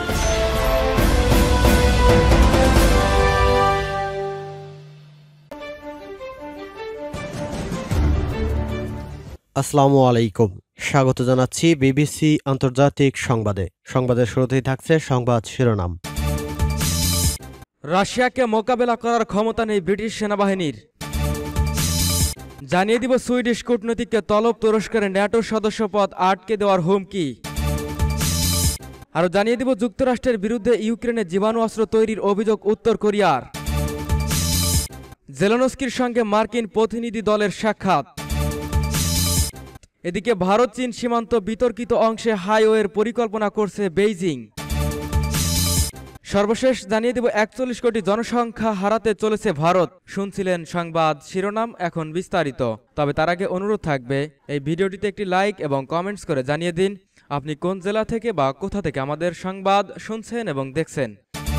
আসসালামু আলাইকুম, স্বাগত জানাচ্ছি বিবিসি আন্তর্জাতিক সংবাদে। সংবাদের শুরুতেই থাকছে সংবাদ শিরোনাম। রাশিয়াকে মোকাবেলা করার ক্ষমতা নেই ব্রিটিশ সেনাবাহিনীর। জানিয়ে দিব সুইডিশ কূটনীতিককে তলব, তুরস্কের ন্যাটো সদস্যপদ আটকে দেওয়ার হুমকি। আরও জানিয়ে দিব যুক্তরাষ্ট্রের বিরুদ্ধে ইউক্রেনে জীবাণু অস্ত্র তৈরির অভিযোগ উত্তর কোরিয়ার। জেলেনস্কির সঙ্গে মার্কিন প্রতিনিধি দলের সাক্ষাৎ। এদিকে ভারত চীন সীমান্ত বিতর্কিত অংশে হাইওয়ের পরিকল্পনা করছে বেইজিং। সর্বশেষ জানিয়ে দেব ৪১ কোটি জনসংখ্যা হারাতে চলেছে ভারত। শুনছিলেন সংবাদ শিরোনাম, এখন বিস্তারিত। তবে তার আগে অনুরোধ থাকবে এই ভিডিওটিতে একটি লাইক এবং কমেন্টস করে জানিয়ে দিন আপনি কোন জেলা থেকে বা কোথা থেকে আমাদের সংবাদ শুনছেন এবং দেখছেন।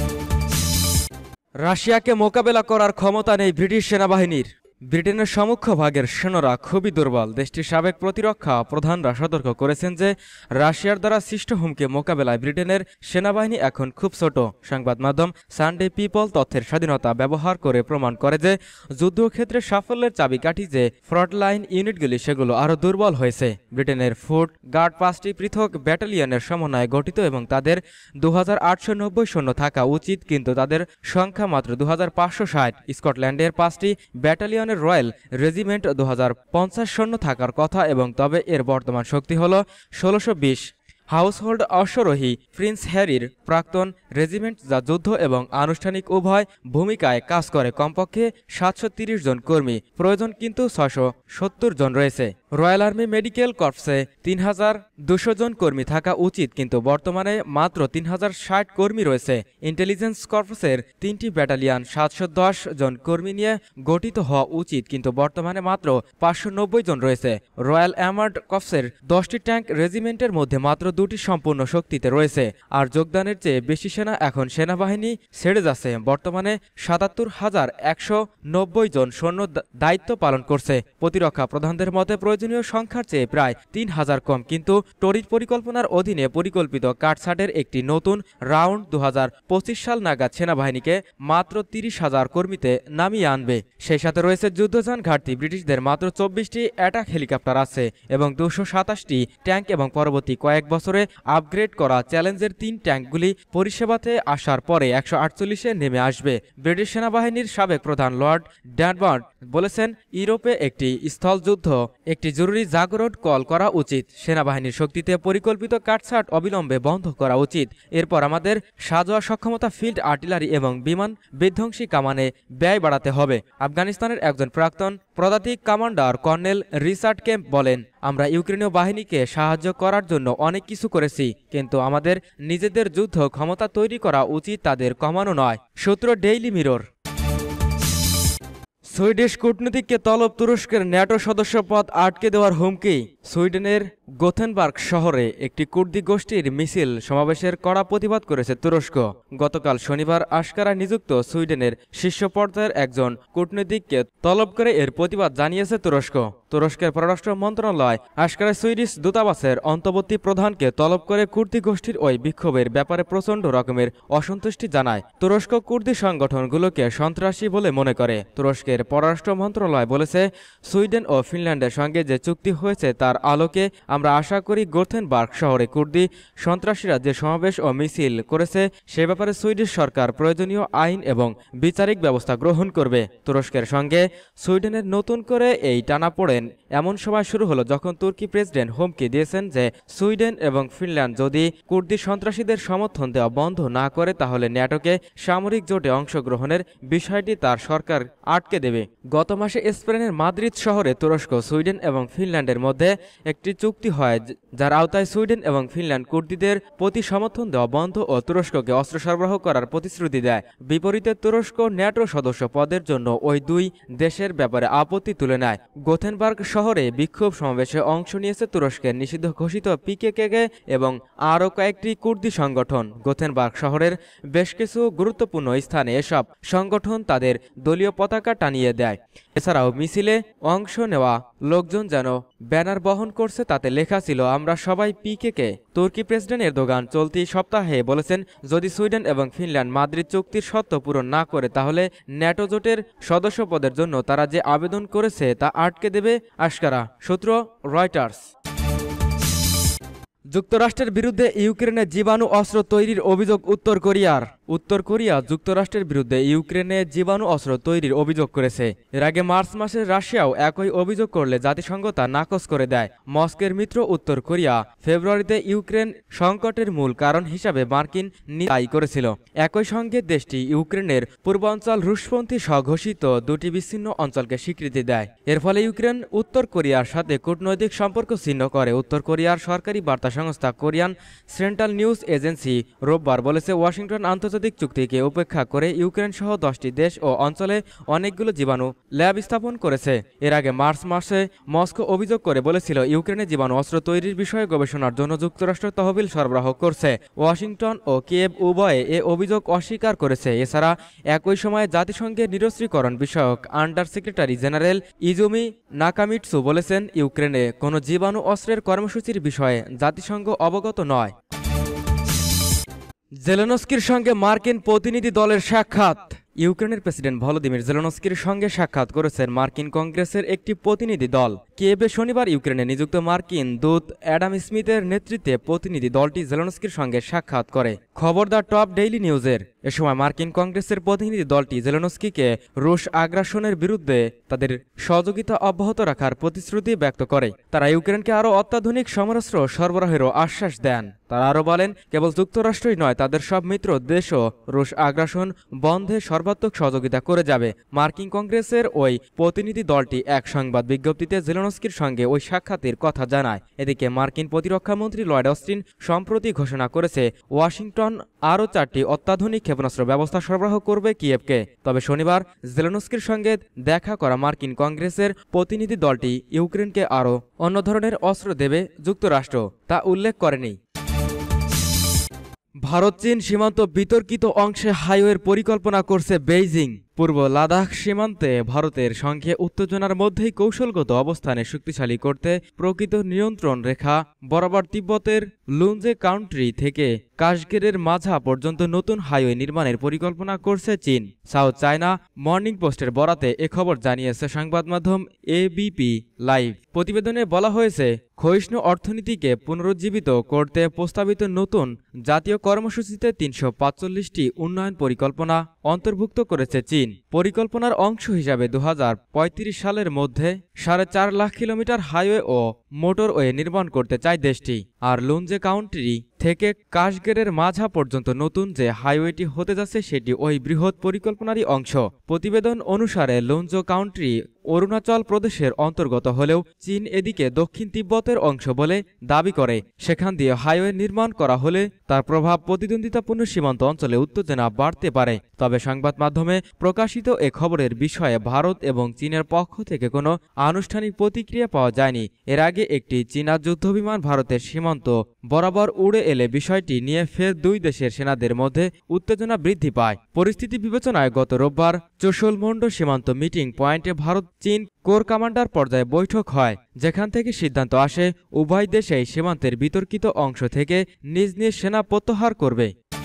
রাশিয়াকে মোকাবেলা করার ক্ষমতা নেই ব্রিটিশ সেনাবাহিনীর। ব্রিটেনের সমুখ্যভাগের সৈন্যরা খুবই দুর্বল। দেশটির সাবেক প্রতিরক্ষা প্রধানরা সতর্ক করেছেন যে রাশিয়ার দ্বারা সৃষ্ট হুমকি মোকাবেলায় ব্রিটেনের সেনাবাহিনী এখন খুব ছোট। সংবাদ মাধ্যম সানডে পিপল তথ্যের স্বাধীনতা ব্যবহার করে প্রমাণ করে যে যুদ্ধক্ষেত্রে সাফল্যের চাবিকাঠি যে ফ্রন্টলাইন ইউনিটগুলি সেগুলো আরও দুর্বল হয়েছে। ব্রিটেনের ফুট গার্ড ৫টি পৃথক ব্যাটালিয়নের সমন্বয়ে গঠিত এবং তাদের ২৮৯০ সৈন্য থাকা উচিত, কিন্তু তাদের সংখ্যা মাত্র ২৫৬০। স্কটল্যান্ডের 5টি ব্যাটালিয়ন রয়্যাল রেজিমেন্ট ২০৫০ সৈন্য থাকার কথা এবং তবে এর বর্তমান শক্তি হল ১৬২০। হাউসহোল্ড অশ্বরোহী প্রিন্স হ্যারির প্রাক্তন রেজিমেন্ট, যা যুদ্ধ এবং আনুষ্ঠানিক উভয় ভূমিকায় কাজ করে, কমপক্ষে ৭৩০ জন কর্মী প্রয়োজন, কিন্তু ৬৭০ জন রয়েছে। রয়্যাল আর্মি মেডিকেল কর্পসে ৩২০০ জন কর্মী থাকা উচিত, কিন্তু বর্তমানে মাত্র ৩০৬০ কর্মী রয়েছে। ইন্টেলিজেন্স কর্পসের ৩টি ব্যাটালিয়ন ৭১০ জন কর্মী নিয়ে গঠিত হওয়া উচিত, কিন্তু বর্তমানে মাত্র ৫৯০ জন রয়েছে। রয়্যাল আর্মার্ড কর্পসের 10টি ট্যাঙ্ক রেজিমেন্টের মধ্যে মাত্র 2টি সম্পূর্ণ শক্তিতে রয়েছে। আর যোগদানের চেয়ে বেশি সেনা এখন সেনাবাহিনী ছেড়ে যাচ্ছে। বর্তমানে ৭৭,১৯০ জন সৈন্য দায়িত্ব পালন করছে। প্রতিরক্ষা প্রধানদের মতে প্রয়োজনীয় সংখ্যার চেয়ে প্রায় ৩,০০০ কম, কিন্তু টরির পরিকল্পনার অধীনে পরিকল্পিত কাটছাটের একটি নতুন রাউন্ড ২০২৫ সাল নাগাদ সেনাবাহিনীকে মাত্র ৩০,০০০ কর্মীতে নামিয়ে আনবে। সেই সাথে রয়েছে যুদ্ধযান ঘাটতি। ব্রিটিশদের মাত্র ২৪টি অ্যাটাক হেলিকপ্টার আছে এবং ২২৭টি ট্যাঙ্ক এবং পরবর্তী কয়েক বছরে আপগ্রেড করা চ্যালেঞ্জের 3 ট্যাঙ্কগুলি পরিষেবাতে আসার পরে ১৪৮-এ নেমে আসবে। ব্রিটিশ সেনাবাহিনীর সাবেক প্রধান লর্ড ড্যানবার্ট বলেছেন, ইউরোপে একটি স্থলযুদ্ধ একটি জরুরি জাগরণ কল করা উচিত। সেনাবাহিনীর শক্তিতে পরিকল্পিত কাটছাট অবিলম্বে বন্ধ করা উচিত। এরপর আমাদের সাজোয়া সক্ষমতা, ফিল্ড আর্টিলারি এবং বিমান বিধ্বংসী কামানে ব্যয় বাড়াতে হবে। আফগানিস্তানের একজন প্রাক্তন পদাতিক কমান্ডার কর্নেল রিচার্ড কেম্প বলেন, আমরা ইউক্রেনীয় বাহিনীকে সাহায্য করার জন্য অনেক কিছু করেছি, কিন্তু আমাদের নিজেদের যুদ্ধ ক্ষমতা তৈরি করা উচিত, তাদের কমানো নয়। সূত্র ডেইলি মিরর। সুইডিশ কূটনীতিককে তলব, তুরস্কের ন্যাটো সদস্যপদ আটকে দেওয়ার হুমকি। সুইডেনের গোথেনবার্গ শহরে একটি কুর্দি গোষ্ঠীর মিছিল সমাবেশের কড়া প্রতিবাদ করেছে তুরস্ক। গতকাল শনিবার আশকারা নিযুক্ত সুইডেনের শীর্ষ পর্যায়ের একজন কূটনীতিককে তলব করে এর প্রতিবাদ জানিয়েছে তুরস্ক। তুরস্কের পররাষ্ট্র মন্ত্রণালয় আশকারায় সুইডিশ দূতাবাসের অন্তর্বর্তী প্রধানকে তলব করে কুর্দি গোষ্ঠীর ওই বিক্ষোভের ব্যাপারে প্রচণ্ড রকমের অসন্তুষ্টি জানায়। তুরস্ক কুর্দি সংগঠনগুলোকে সন্ত্রাসী বলে মনে করে। তুরস্কের পররাষ্ট্র মন্ত্রণালয় বলেছে, সুইডেন ও ফিনল্যান্ডের সঙ্গে যে চুক্তি হয়েছে তার আলোকে আমরা আশা করি গোথেনবার্গ শহরে কুর্দি সন্ত্রাসীরা যে সমাবেশ ও মিছিল করেছে সে ব্যাপারে সুইডিশ সরকার প্রয়োজনীয় আইন এবং বিচারিক ব্যবস্থা গ্রহণ করবে। তুরস্কের সঙ্গে সুইডেনের নতুন করে এই টানাপোড়েন এমন সময় শুরু হলো যখন তুর্কি প্রেসিডেন্ট হুমকি দিয়েছেন যে সুইডেন এবং ফিনল্যান্ড যদি কুর্দি সন্ত্রাসীদের সমর্থন দেওয়া বন্ধ না করে তাহলে ন্যাটোকে সামরিক জোটে অংশগ্রহণের বিষয়টি তার সরকার আটকে দেবে। গত মাসে স্পেনের মাদ্রিদ শহরে তুরস্ক, সুইডেন এবং ফিনল্যান্ডের মধ্যে একটি চুক্তি হয় যার আওতায় সুইডেন এবং ফিনল্যান্ড কুর্দিদের প্রতি সমর্থন দেওয়া বন্ধ ও তুরস্ককে অস্ত্র সরবরাহ করার প্রতিশ্রুতি দেয়। বিপরীতে তুরস্ক ন্যাটো সদস্য পদের জন্য ওই দুই দেশের ব্যাপারে আপত্তি তুলে নেয়। গোথেনবার্গ শহরে বিক্ষোভ সমাবেশে অংশ নিয়েছে তুরস্কের নিষিদ্ধ ঘোষিত পিকেকে এবং আরও কয়েকটি কুর্দি সংগঠন। গোথেনবার্গ শহরের বেশ কিছু গুরুত্বপূর্ণ স্থানে এসব সংগঠন তাদের দলীয় পতাকা টানিয়ে দেয়। এছাড়াও মিছিলে অংশ নেওয়া লোকজন যেন ব্যানার বহন করছে, তাতে লেখা ছিল, আমরা সবাই পিকেকে। তুর্কি প্রেসিডেন্ট এরদোগান চলতি সপ্তাহে বলেছেন, যদি সুইডেন এবং ফিনল্যান্ড মাদ্রিদ চুক্তির শর্ত পূরণ না করে তাহলে ন্যাটো জোটের সদস্যপদের জন্য তারা যে আবেদন করেছে তা আটকে দেবে আশকারা। সূত্র রয়টার্স। যুক্তরাষ্ট্রের বিরুদ্ধে ইউক্রেনে জীবাণু অস্ত্র তৈরির অভিযোগ উত্তর কোরিয়ার। উত্তর কোরিয়া যুক্তরাষ্ট্রের বিরুদ্ধে ইউক্রেনে জীবাণু অস্ত্র তৈরির অভিযোগ করেছে। এর আগে মার্চ মাসে রাশিয়াও একই অভিযোগ করলে জাতিসংঘ তা নাকচ করে দেয়। মস্কোর মিত্র উত্তর কোরিয়া ফেব্রুয়ারিতে ইউক্রেন সংকটের মূল কারণ হিসাবে মার্কিন নীতি দায়ী করেছিল। একই সঙ্গে দেশটি ইউক্রেনের পূর্বাঞ্চল রুশপন্থী স্বঘোষিত দুটি বিচ্ছিন্ন অঞ্চলকে স্বীকৃতি দেয়। এর ফলে ইউক্রেন উত্তর কোরিয়ার সাথে কূটনৈতিক সম্পর্ক ছিন্ন করে। উত্তর কোরিয়ার সরকারি বার্তা সংস্থা কোরিয়ান সেন্ট্রাল নিউজ এজেন্সি রোববার বলেছে, ওয়াশিংটন আন্তর্জাতিক চুক্তিকে উপেক্ষা করে ইউক্রেন সহ 10টি দেশ ও অঞ্চলে অনেকগুলো জীবাণু ল্যাব স্থাপন করেছে। এর আগে মার্চ মাসে মস্কো অভিযোগ করে বলেছিল, ইউক্রেনে জীবাণু অস্ত্র তৈরির বিষয়ে গবেষণার জন্য যুক্তরাষ্ট্র তহবিল সরবরাহ করছে। ওয়াশিংটন ও কিয়েভ উভয়ে এ অভিযোগ অস্বীকার করেছে। এছাড়া একই সময়ে জাতিসংঘের নিরস্ত্রীকরণ বিষয়ক under secretary general Izumi Nakamitsu বলেছেন, ইউক্রেনে কোনো জীবাণু অস্ত্রের কর্মসূচির বিষয়ে জাতিসংঘ অবগত নয়। জেলেনস্কির সঙ্গে মার্কিন প্রতিনিধি দলের সাক্ষাৎ। ইউক্রেনের প্রেসিডেন্ট ভলোদিমির জেলেনস্কির সঙ্গে সাক্ষাৎ করেছেন মার্কিন কংগ্রেসের একটি প্রতিনিধি দল। কিয়েভে শনিবার ইউক্রেনে নিযুক্ত মার্কিন দূত অ্যাডাম স্মিথের নেতৃত্বে প্রতিনিধি দলটি জেলেনস্কির সঙ্গে সাক্ষাৎ করে। খবর দ্য টপ ডেইলি নিউজের। এ সময় মার্কিন কংগ্রেসের প্রতিনিধি দলটি জেলেনস্কিকে রুশ আগ্রাসনের বিরুদ্ধে তাদের সহযোগিতা অব্যাহত রাখার প্রতিশ্রুতি ব্যক্ত করে। তারা ইউক্রেনকে আরও অত্যাধুনিক সমরাস্ত্র সরবরাহেরও আশ্বাস দেন। তারা আরও বলেন, কেবল যুক্তরাষ্ট্রই নয়, তাদের সব মিত্র দেশও রুশ আগ্রাসন বন্ধে সর্বাত্মক সহযোগিতা করে যাবে। মার্কিন কংগ্রেসের ওই প্রতিনিধি দলটি এক সংবাদ বিজ্ঞপ্তিতে জেলেনস্কির সঙ্গে ওই সাক্ষাতের কথা জানায়। এদিকে মার্কিন প্রতিরক্ষামন্ত্রী লয়েড অস্টিন সম্প্রতি ঘোষণা করেছে, ওয়াশিংটন আরও 4টি অত্যাধুনিক ক্ষেপণাস্ত্র ব্যবস্থা সরবরাহ করবে কিয়েভকে। তবে শনিবার জেলেনস্কির সঙ্গে দেখা করা মার্কিন কংগ্রেসের প্রতিনিধি দলটি ইউক্রেনকে আরও অন্য ধরনের অস্ত্র দেবে যুক্তরাষ্ট্র তা উল্লেখ করেনি। ভারত চীন সীমান্ত বিতর্কিত অংশে হাইওয়ের পরিকল্পনা করছে বেইজিং। পূর্ব লাদাখ সীমান্তে ভারতের সঙ্গে উত্তেজনার মধ্যেই কৌশলগত অবস্থানে শক্তিশালী করতে প্রকৃত নিয়ন্ত্রণ রেখা বরাবর তিব্বতের লুনজে কাউন্ট্রি থেকে কাশগেরের মাঝা পর্যন্ত নতুন হাইওয়ে নির্মাণের পরিকল্পনা করছে চীন। সাউথ চায়না মর্নিং পোস্টের বরাতে এ খবর জানিয়েছে সংবাদ মাধ্যম এবিপি লাইভ। প্রতিবেদনে বলা হয়েছে, ক্ষয়িষ্ণু অর্থনীতিকে পুনরুজ্জীবিত করতে প্রস্তাবিত নতুন জাতীয় কর্মসূচিতে 345টি উন্নয়ন পরিকল্পনা অন্তর্ভুক্ত করেছে চীন। পরিকল্পনার অংশ হিসাবে 2035 সালের মধ্যে 4.5 লাখ কিলোমিটার হাইওয়ে ও মোটরওয়ে নির্মাণ করতে চায় দেশটি। আর লুনজে কাউন্ট্রি থেকে কাশগেরের মাঝা পর্যন্ত নতুন যে হাইওয়েটি হতে যাচ্ছে সেটি ওই বৃহৎ পরিকল্পনারই অংশ। প্রতিবেদন অনুসারে লুনজো কাউন্ট্রি অরুণাচল প্রদেশের অন্তর্গত হলেও চীন এদিকে দক্ষিণ তিব্বতের অংশ বলে দাবি করে। সেখান দিয়ে হাইওয়ে নির্মাণ করা হলে তার প্রভাব প্রতিদ্বন্দ্বিতাপূর্ণ সীমান্ত অঞ্চলে উত্তেজনা বাড়তে পারে। তবে সংবাদ মাধ্যমে প্রকাশিত এ খবরের বিষয়ে ভারত এবং চীনের পক্ষ থেকে কোনো আনুষ্ঠানিক প্রতিক্রিয়া পাওয়া যায়নি। এর আগে একটি চীনা যুদ্ধবিমান ভারতের সীমান্ত বরাবর উড়ে এলে বিষয়টি নিয়ে ফের দুই দেশের সেনাদের মধ্যে উত্তেজনা বৃদ্ধি পায়। পরিস্থিতি বিবেচনায় গত রোববার চোশলমন্ড সীমান্ত মিটিং পয়েন্টে ভারত চীন কোর কমান্ডার পর্যায়ে বৈঠক হয়, যেখান থেকে সিদ্ধান্ত আসে উভয় দেশেই সীমান্তের বিতর্কিত অংশ থেকে নিজ নিজ সেনা প্রত্যাহার করবে।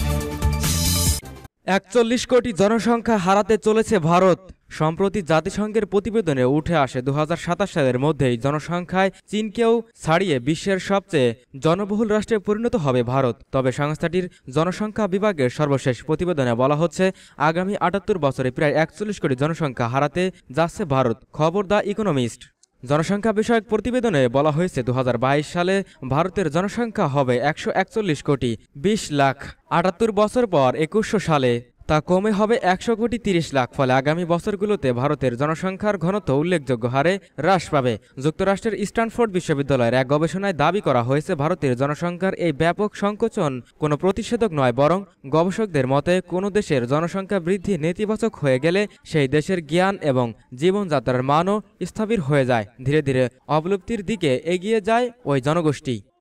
41 কোটি জনসংখ্যা হারাতে চলেছে ভারত। সম্প্রতি জাতিসংঘের প্রতিবেদনে উঠে আসে 2027 সালের মধ্যেই জনসংখ্যায় চীনকেও ছাড়িয়ে বিশ্বের সবচেয়ে জনবহুল রাষ্ট্রে পরিণত হবে ভারত। তবে সংস্থাটির জনসংখ্যা বিভাগের সর্বশেষ প্রতিবেদনে বলা হচ্ছে, আগামী 78 বছরে প্রায় 41 কোটি জনসংখ্যা হারাতে যাচ্ছে ভারত। খবর দ্য ইকোনমিস্ট। জনসংখ্যা বিষয়ক প্রতিবেদনে বলা হয়েছে 2022 সালে ভারতের জনসংখ্যা হবে 141 কোটি 20 লাখ। 78 বছর পর 2100 সালে তা কমে হবে 100 কোটি 30 লাখ। ফলে আগামী বছরগুলোতে ভারতের জনসংখ্যার ঘনত্ব উল্লেখযোগ্য হারে হ্রাস পাবে। যুক্তরাষ্ট্রের স্ট্যানফোর্ড বিশ্ববিদ্যালয়ের এক গবেষণায় দাবি করা হয়েছে, ভারতের জনসংখ্যার এই ব্যাপক সংকোচন কোনো প্রতিষেধক নয়, বরং গবেষকদের মতে কোনো দেশের জনসংখ্যা বৃদ্ধি নেতিবাচক হয়ে গেলে সেই দেশের জ্ঞান এবং জীবনযাত্রার মানও স্থবির হয়ে যায়। ধীরে ধীরে অবলুপ্তির দিকে এগিয়ে যায় ওই জনগোষ্ঠী।